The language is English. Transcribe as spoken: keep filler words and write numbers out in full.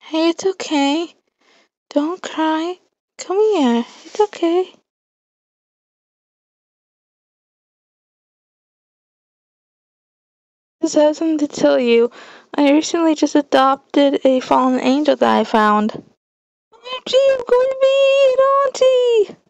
Hey, it's okay. Don't cry. Come here. It's okay. Just have something to tell you. I recently just adopted a fallen angel that I found. O M G, I'm going to be an auntie!